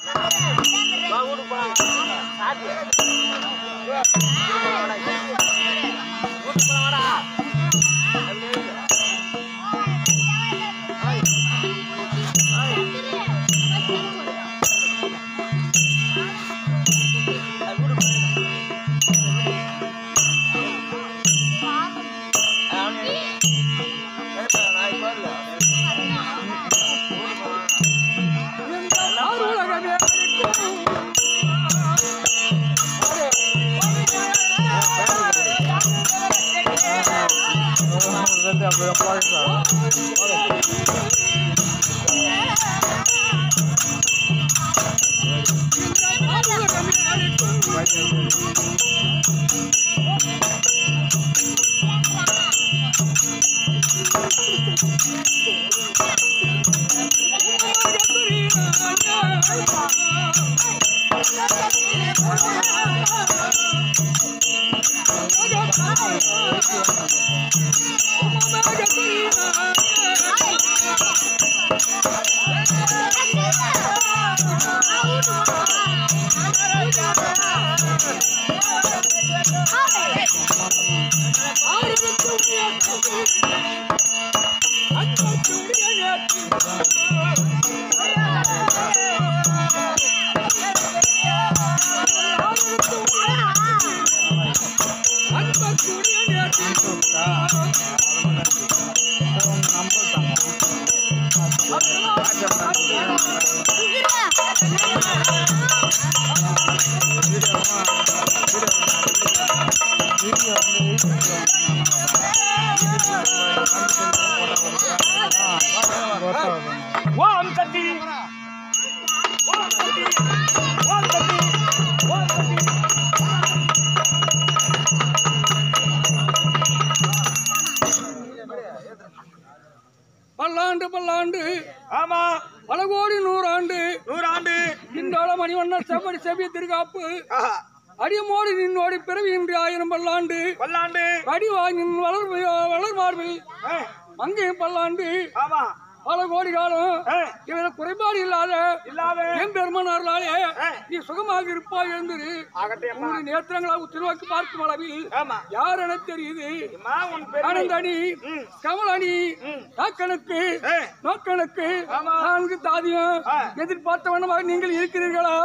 பல்லாண்டு பல்லாண்டு ஆமா பல கோடி நூறாண்டு இந்தோள மணிவண்ணர் செவ்வடி செவ்விய திருகாப்பு அடியமோடி நின்னோடி பிறவியின்றி 1000 பல்லாண்டு அடிவாங்கின் வளர் மார்பில் அங்கே பல்லாண்டு பல கோடி காலம் இவர குறைபாடு இல்லாத என் பெருமனார்களாலே நீ சுகமாக இருப்பாய் எழுந்திரு உங்களுடைய நேத்திரங்களா உத்திரோக்கு பார்க்கும் அளவில் யார் என தெரியுது ஆனந்தணி கமலணி நாக்கணக்கு நோக்கணக்கு 4 தாதியம் எதிர்பார்த்த வண்ணமாக நீங்கள் இருக்கிறீர்களா?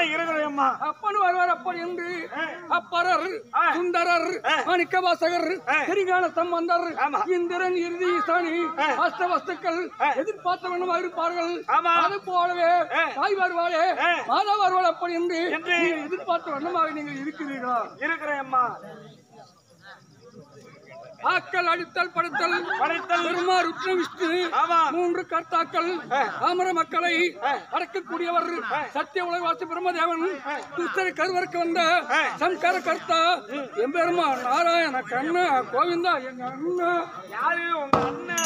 அப்பன் வருவார் அப்பன் என்று அப்பரர் சுந்தரர் மாணிக்க வாசகர் தெரிகான சம்பந்தர் இந்திரன் இறுதி ஈசானி அஷ்டவஸ்துக்கள் எதிர்பார்த்த வண்ணமாக இருப்பார்கள். அது போலவே தாய் வருவாளே மாதா வருவாள் அப்படி என்று எதிர்பார்த்த வண்ணமாக நீங்கள் இருக்கிறீர்களா? இருக்கிறேன். ஆக்கள் அடித்தல் படைத்தல் பெருமாள் உற்ற விஷ்ணு 3 கர்த்தாக்கள் ஆமர மக்களை அடக்கக்கூடியவர் சத்திய உலகவாசி பிரம்மதேவன் துஷ்டரை கருவருக்கு வந்த சங்கர கர்த்தா எம்பெருமா நாராயண கண்ணா கோவிந்தா எங்க அண்ணா யாரு உங்க அண்ணா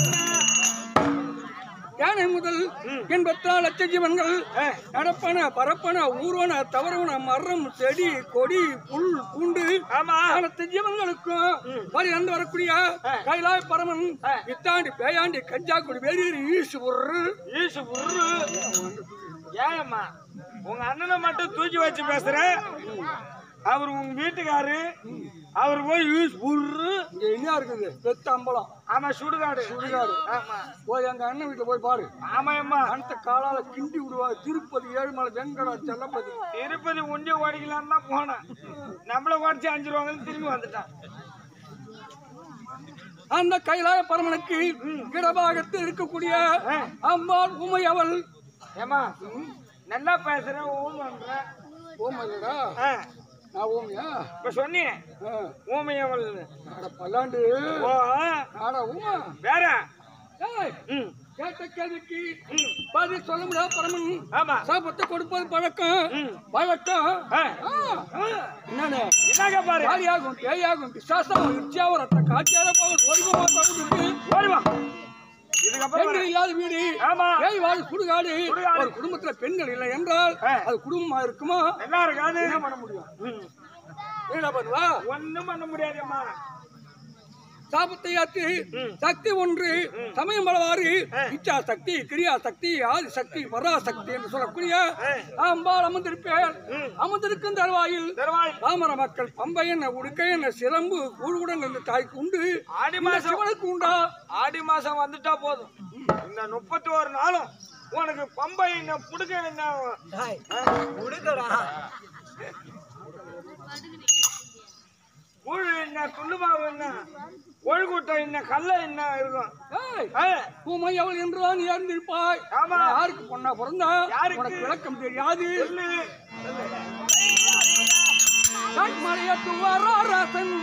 யானை முதல் 84 லட்ச ஜீவன்கள் நடப்பன பரப்பன ஊர்வன தவறுவன மரம் செடி கொடி புல் பூண்டு அனைத்து ஜீவன்களுக்கும் வந்து வரக்கூடிய கைலாய பரமன் வித்தாண்டி பேயாண்டி கஞ்சாக்குடி வேறு ஈசு உரு ஏமா உங்க அண்ணனை மட்டும் தூக்கி வச்சு பேசுற அவர் உங்க வீட்டுக்காரு அவர் போய் என்ன இருக்குது பெத்த அம்பலம் ஆமா சுடுகாடு போய் எங்க அண்ணன் வீட்டுல போய் பாரு. ஆமாம்மா அந்த காலால கிண்டி விடுவாங்க. திருப்பதி ஏழுமலை வெங்கடா செல்லப்பதி திருப்பதி உண்டி ஓடிக்கலான்னு தான் போனேன். நம்மள ஓடிச்சு 5 ரூபாங்கன்னு திரும்பி வந்துட்டான். அந்த கைலாய பரமனுக்கு இடபாகத்தில் இருக்கக்கூடிய அம்பாள் உமை அவள் ஏமா நல்லா பேசுற ஓம் பண்ற ஓமல்லடா நான் ஊமையா இப்ப சொன்னேன் ஊமையவள் பல்லாண்டு ஊமா வேற கேட்ட கேள்விக்கு பதில் சொல்ல முடியாத பரமன் சாபத்தை கொடுப்பது பழக்கம் என்னன்னு பாரு ஆகும் பேயாகும் விசாசம் இச்சியாவும் ரத்த காட்சியாக ஓடிவா பெண்கள் இல்லாத வீடு சுடுகாடு ஒரு குடும்பத்துல பெண்கள் இல்லை என்றால் அது குடும்பமா இருக்குமா? என்ன இருக்காது. என்ன பண்ண முடியும்? என்ன பண்ணுவா? ஒண்ணும் பண்ண முடியாதும்மா. சாபத்தை ஆற்றி சக்தி ஒன்று சமயம் பலவாறு இச்சா சக்தி கிரியா சக்தி ஆதி சக்தி பராசக்தி என்று சொல்லக்கூடிய அம்பாள் அமர்ந்திருக்கும் தருவாயில் பாமர மக்கள் பம்பை என்ன உடுக்கை என்ன சிலம்பு கூடுகுடன் என்ற தாய்க்கு உண்டு ஆடி மாசம் சிவனுக்கு உண்டா ஆடி மாசம் வந்துட்டா போதும் இந்த 31 நாளும் உனக்கு பம்பை என்ன புடுக்க என்ன புடுக்கடா கூழ் என்ன துள்ளுமாவு என்ன ஒழுக்கூட்டம் என்ன கல்ல என்ன இருக்கும் பூமை அவள் என்றுதான் இறந்திருப்பாய் யாருக்கு பொண்ணா பிறந்தா உனக்கு விளக்கம் தெரியாது மலையத்து வராசன்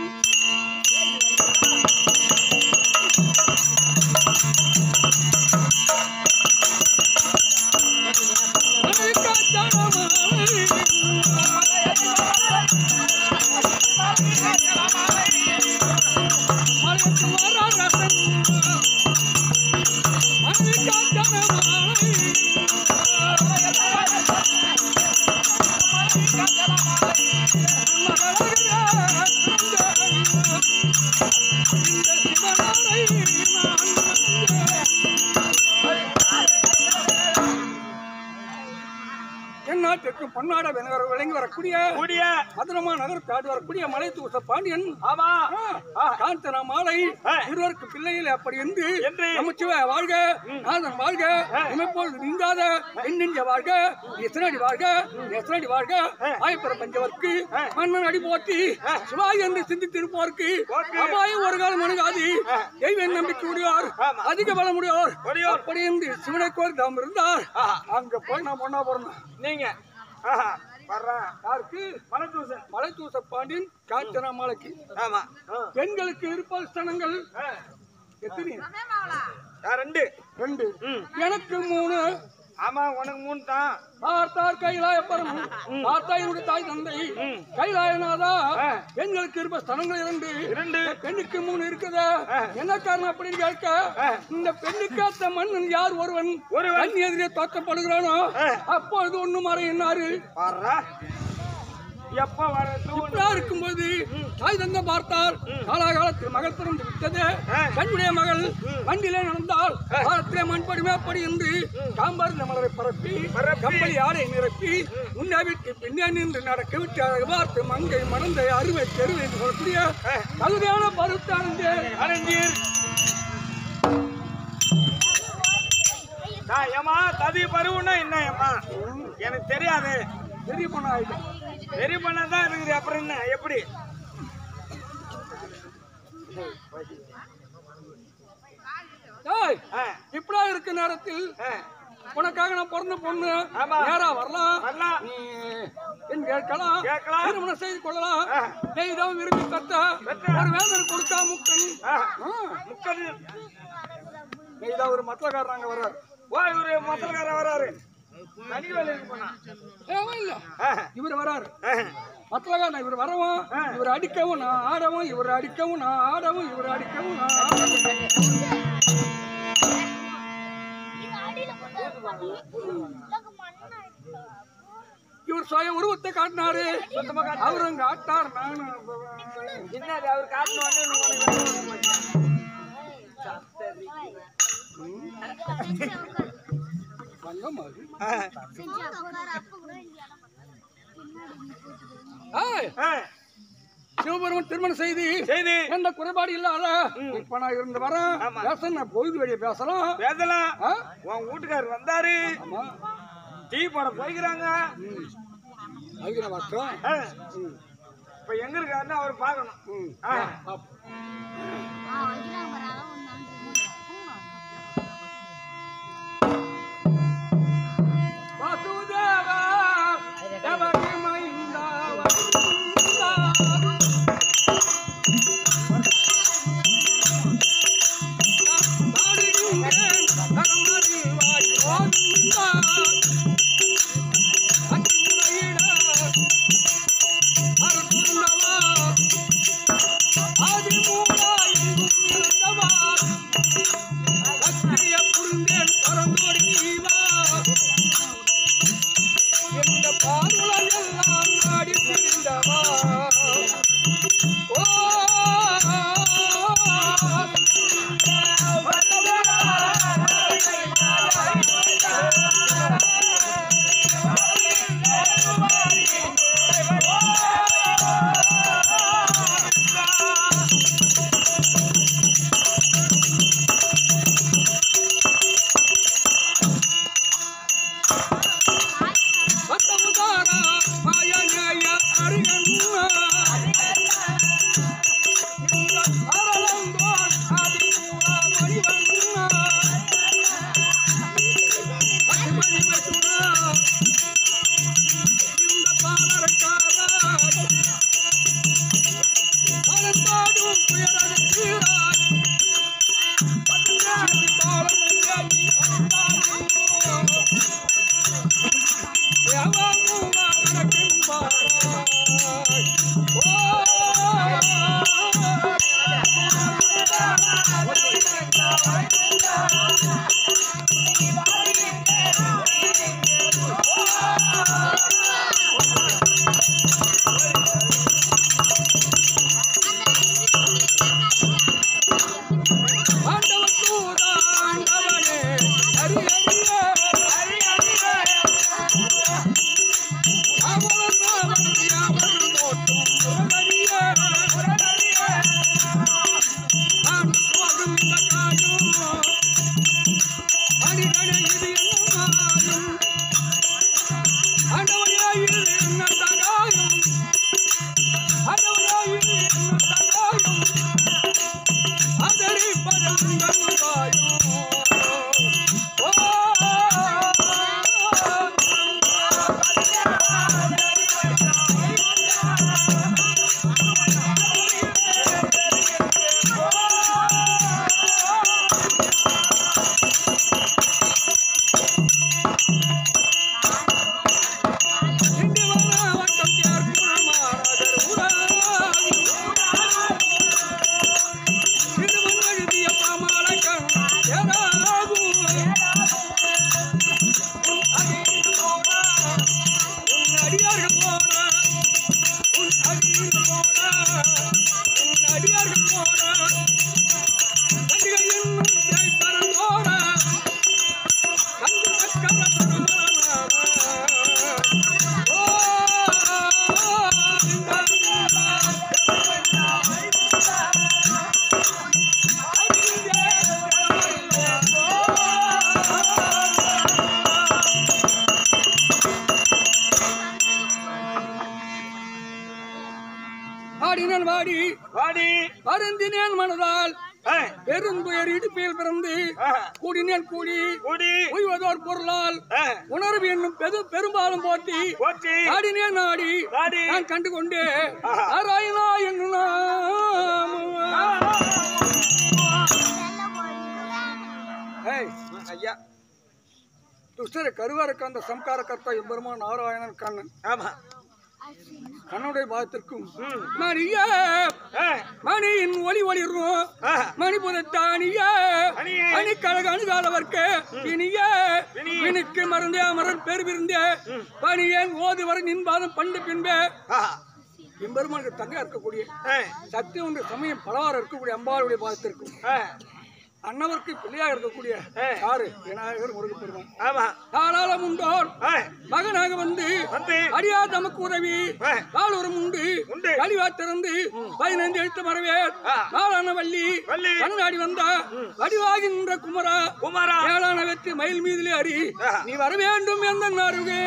தென்னாட்டிற்கும் பொன்னாட விளங்கி வரக்கூடிய மதுரமா நகருக்கு ஆடி வரக்கூடிய மலை தூச பாண்டியன் காந்தனா மாலை இருவருக்கு பிள்ளைகள் அப்படி என்று நமச்சிவ வாழ்க நாதன் வாழ்க இமைப்போல் நீங்காத எண்ணெஞ்ச வாழ்க எத்தனடி வாழ்க எத்தனடி வாழ்க ஆயப்பெற பஞ்சவர்க்கு மன்னன் அடி போட்டி சிவாய் என்று சிந்தித்திருப்போருக்கு அபாயம் ஒரு காலம் அணுகாது தெய்வ நம்பிக்கை உடையோர் அதிக பலம் உடையோர் அப்படி என்று சிவனை கோரி தாம் இருந்தார் அங்க போய் நான் பொண்ணா போறேன் நீங்க யாருக்கு மலை தூச பாண்டியன் காஞ்சனா மாலைக்கு பெண்களுக்கு இருப்பது ஸ்தனங்கள் எத்தனை ரெண்டு எனக்கு 3 ஆமா உனக்கு 3 தான் பார்த்தார் கைலாயப்பரம் பார்த்தாயினுடைய தாய் தந்தை கைலாயநாதா பெண்களுக்கு இருப்ப ஸ்தனங்கள் 2 பெண்ணுக்கு 3 இருக்குதா என்ன காரணம் அப்படின்னு கேட்க இந்த பெண்ணுக்கு அத்த மன்னன் யார் ஒருவன் கண் எதிரே தோற்றப்படுகிறானோ அப்பொழுது ஒண்ணு மாற என்னாரு இப்படா இருக்கும்போது தாய் தந்தை பார்த்தார் காலாகாலத்தில் மகள் பிறந்து விட்டது கண்ணுடைய மகள் வண்டியிலே நடந்தால் காலத்திலே மண்படுமே அப்படி என்று காம்பார்ந்த மலரை பரப்பி கம்பளி ஆடை நிரப்பி முன்னே விட்டு பின்னே நின்று நடக்க விட்டு அதை பார்த்து மங்கை மணந்தை அருமை தெருவை என்று சொல்லக்கூடிய தகுதியான பருத்தானந்தே அறிஞர் ஏமா ததி பருவம்னா என்ன ஏமா எனக்கு தெரியாது பெரிய பொண்ணு ஆயிட்டேன் பெரிய பண்ணதான் இருக்குது அப்புறம் என்ன எப்படி இப்படா இருக்க நேரத்தில் உனக்காக நான் பிறந்த பொண்ணு நேரா வரலாம் நீ என் கேட்கலாம் திருமணம் செய்து கொள்ளலாம் நெய்தான் விரும்பி கத்த ஒரு வேதனை கொடுத்தா முக்கன் நெய்தான் ஒரு மத்தக்காரங்க வர்றாரு இவரு மத்தக்காரன் வர்றாரு இவர் வராரு மத்தலகாரன் இவர் வரவும் இவர் அடிக்கவும் நான் ஆடவும் இவர் அடிக்கவும் நான் ஆடவும் இவர் அடிக்கவும் நான் இவர் சுய உருவத்தை காட்டினாரு அவரு அங்க ஆட்டார் நானும் என்னது அவர் காட்டணும் சிவபெருமன் திருமணம் செய்து எந்த குறைபாடு இல்லாத இப்ப நான் இருந்து வரேன் பொழுது வெளியே பேசலாம் உன் வீட்டுக்காரர் வந்தாரு டீ போட போய்க்கிறாங்க இப்ப எங்க இருக்காருன்னு அவர் பாக்கணும் வருந்தினேன் மனதால் பெருந்துயர் இடுப்பில் பிறந்து கூடினேன் கூடி உய்வதோர் பொருளால் உணர்வு என்னும் பெரும்பாலும் போட்டி ஆடினேன் நாடி நான் கண்டு கொண்டே நாராயணா என்னும் ஐயா துஷ்டர கருவாருக்கு அந்த சம்கார கர்த்தா எம்பெருமான் நாராயணன் கண்ணன் கண்ணுடைய பாதத்திற்கும் மணியின் ஒளி ஒளிரும் மணிபுரத்தானிய அணிக்கழக அணுகாலவர்க்கு இனிய இனிக்கு மருந்தே அமரன் பெருவிருந்தே பணியேன் ஓது வரை நின்பாதம் பண்டு பின்பே எம்பெருமானுக்கு தங்க இருக்கக்கூடிய சக்தி ஒன்று சமயம் பலவாறு இருக்கக்கூடிய அம்பாளுடைய பாதத்திற்கும் அன்னவருக்கு பிள்ளையாக இருக்கக்கூடிய யாரு விநாயகர் முருகப்பெருமான் தாராளம் உண்டோர் மகனாக வந்து அடியா தமக்கு உதவி காலூரம் உண்டு கழிவா திறந்து 15 எழுத்து மரவே நாளான வள்ளி கண்ணாடி வந்தா வடிவாகி நின்ற குமரா ஏழான வெற்றி மயில் மீதிலே அறி நீ வர வேண்டும் எந்த நாருகே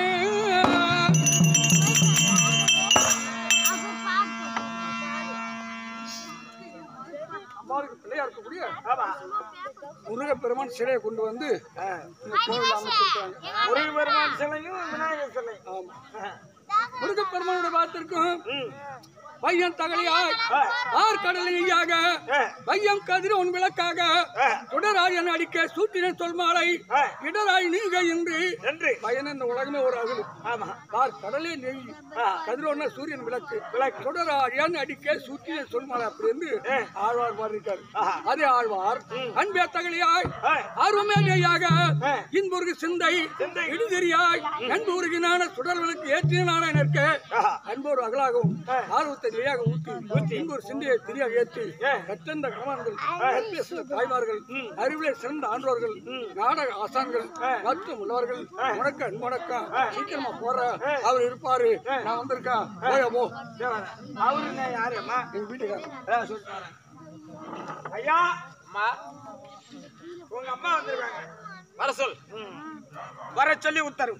பிள்ளையா இருக்கக்கூடிய முருகப்பெருமான் சிலையை கொண்டு வந்து முருகப்பெருமான் சிலையும் விநாயகர் சிலை முருகப்பெருமானோட பார்த்திருக்கும் பையன் தகலியாய் ஆர்கடலையாக பையம் கதிர உன் விளக்காக தொடராயன் அடிக்க சூட்டின சொல்மாலை இடராய் நீங்க என்று பையன் இந்த உலகமே ஒரு அகலும் கடலே நெய் கதிரோன சூரியன் விளக்கு தொடராயன் அடிக்க சூட்டின சொல்மாலை அப்படி என்று ஆழ்வார் பாடிருக்காரு அதே ஆழ்வார் அன்பே தகலியாய் ஆர்வமே நெய்யாக இன்புருக்கு சிந்தை இடுதெரியாய் அன்புருகினான சுடர்களுக்கு ஏற்றினான ஏற்க அன்போர் அகலாகவும் ஆர்வத்தை நிலையாக ஊற்றி இன்பொரு சிந்தையை திரியாக ஏற்றி கற்றந்த கணவன்கள் தாய்மார்கள் அறிவிலே சிறந்த ஆன்றோர்கள் நாடக ஆசான்கள் மற்றும் உள்ளவர்கள் வணக்கம் அன்பணக்கம் சீக்கிரமா போற அவர் இருப்பாரு நான் வந்திருக்கேன் போ அவரு என்ன யாரு அம்மா எங்க வீட்டுக்காரர் சொல்லிட்டாரு ஐயா அம்மா உங்க அம்மா வந்திருக்காங்க வர சொல் வர சொல்லி உத்தரவு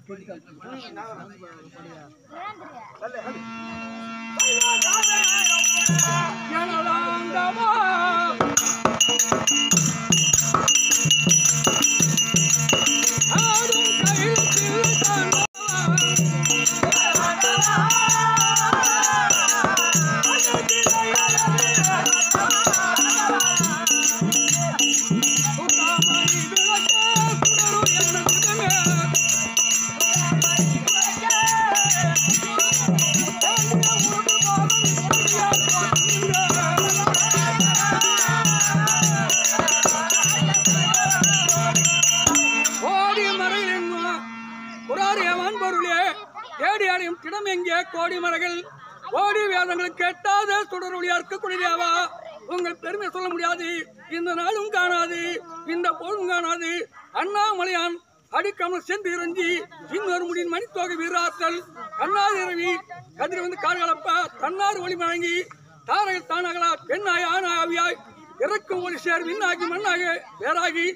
திடம் எங்கே கோடி மரங்கள் கோடி வேதங்களுக்கு எட்டாத தொடர்புடையார்க்கு குடியாவா உங்கள் பெருமை சொல்ல முடியாது இந்த நாளும் காணாது இந்த பொழுதும் காணாது அண்ணாமலையான் அடிக்காமல் சென்று இறங்கி இன்னொரு முடியின் மணித்தொகை வீராற்றல் கண்ணாறு இரவி கதிரை வந்து கால்களப்பா தன்னாறு ஒளி வழங்கி தாரகள் தானாகலா பெண்ணாய் ஆனாவியாய் இறக்கும் ஒளி சேர் விண்ணாகி மண்ணாக வேறாகி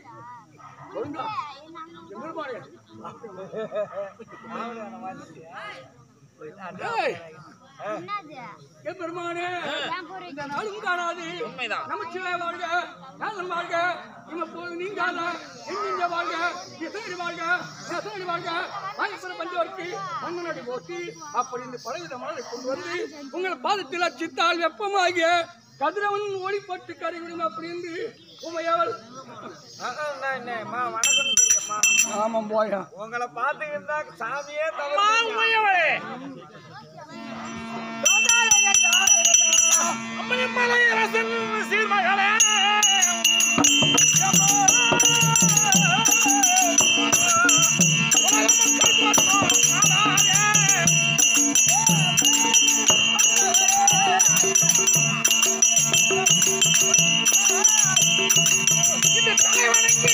பெருமானே இந்த நாளும் காணாது நமச்சிவாய வாழ்க நாதன் வாழ்க இம்மப்போது நீங்காத எண்ணிஞ்ச வாழ்க இசையடி வாழ்க நெசையடி வாழ்க ஆயப்பன பஞ்சவர்க்கு மண்ணனடி போட்டி அப்படி இந்த பலவித மலரை கொண்டு வந்து உங்கள் பாதத்தில் அச்சித்தால் வெப்பமாகிய கதிரவன் ஒளிப்பட்டு கரைவிடும் அப்படின்னு உமையவள் வணக்கம் ஆமாம் போயா உங்களை பார்த்துக்கிட்டா சாமியே தவறு அம்மனை அரசன் சீர்மகளே இந்த தலைவனுக்கு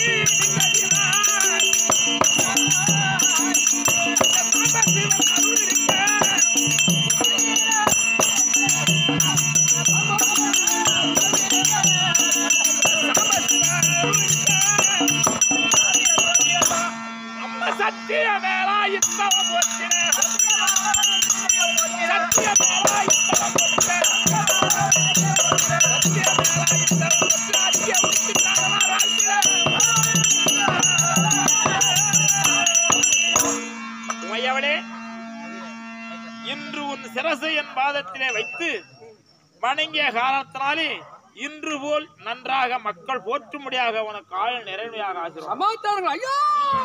சத்திய வேளா இத்தவ போச்சு சத்திய வேளா இத்தவ போச்சு சத்திய வேளா இத்தவ போச்சு அத்திய உச்சிட்டாரா ராஜ்ய உமையவளே இன்று உன் சிரசை என் பாதத்திலே வைத்து வணங்கிய காரணத்தினாலே இன்று போல் நன்றாக மக்கள் போற்றும்படியாக உனக்கு ஆள் நிறைவையாக ஆசிரியர் சமாச்சாரங்கள் ஐயா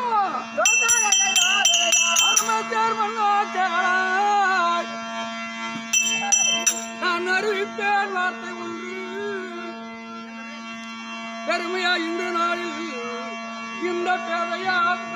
நான் அறிவிப்பேன் வார்த்தை ஒன்று பெருமையா இன்று நாளில் இந்த பேரையா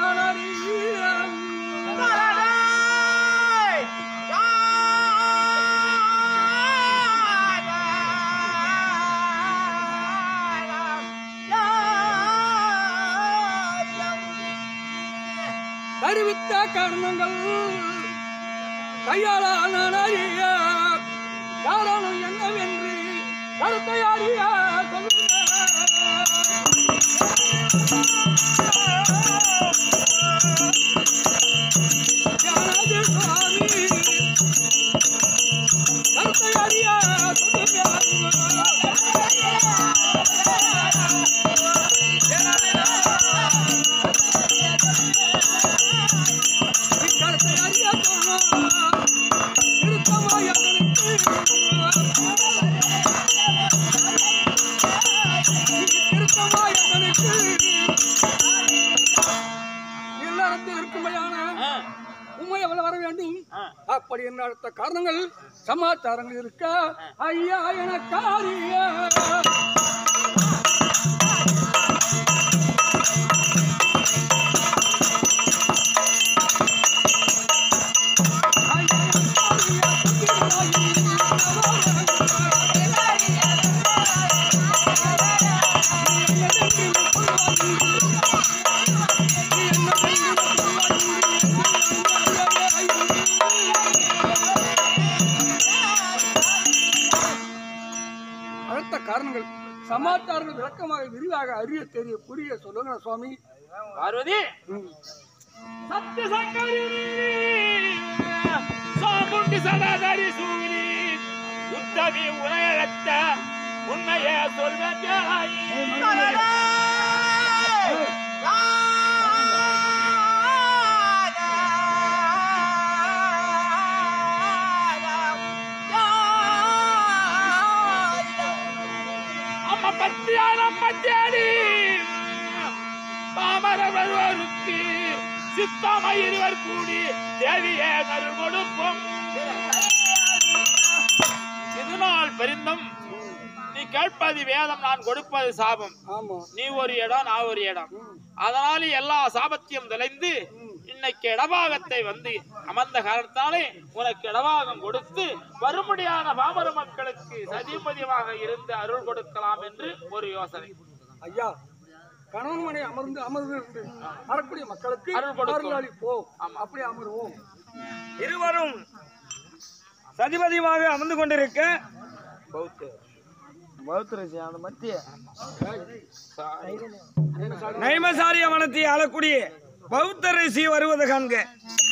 அறிவித்த காரணங்கள் கையாள நான் அறிய காரணம் என்னவென்று கருத்தை அறிய சுவாமி கருத்தை அறிய எல்லாரத்தில் இருக்கும்படியான உண்மையை வர வேண்டும். அப்படி என்ற அடுத்த காரணங்கள் சமாச்சாரங்கள் இருக்க ஐயா என காரிய ஐயா சமாச்சாரங்கள் விளக்கமாக விரிவாக அறிய தெரிய புரிய சொல்லுங்க சுவாமி. பார்வதி சத்து சங்கரி சாமுண்டி சதாதாரி சூரி உத்தமி உரையழத்த உண்மையே சொல்வாய். அம்மா பத்தியாரம் பத்தியாடி பாமரவருக்கு சித்தமாய் இருவர் கூடி தேவியே கருள் கொடுப்போம். இதனால் பெரிந்தும் நீ கேட்பது வேதம், நான் கொடுப்பது சாபம். நீ ஒரு இடம், நான் ஒரு இடம். அதனால எல்லா சாபத்தையும் தொலைந்து இன்னைக்கு இடபாகத்தை வந்து அமர்ந்த காரணத்தாலே உனக்கு இடபாகம் கொடுத்து வரும்படியான பாமர மக்களுக்கு சதிமதியமாக இருந்து அருள் கொடுக்கலாம் என்று ஒரு யோசனை. ஐயா, கணவன் மனை அமர்ந்து வரக்கூடிய மக்களுக்கு அருள் அளிப்போம். அப்படி அமர்வோம். இருவரும் சதிபதியமாக அமர்ந்து கொண்டிருக்க நைமசாரிய வனத்தை ஆளக்கூடிய பௌத்த ரிஷி வருவது காண்க.